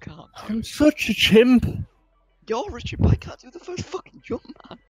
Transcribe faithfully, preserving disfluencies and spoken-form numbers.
can't. I'm such a chimp. You're a chimp. I can't do the first fucking jump, man.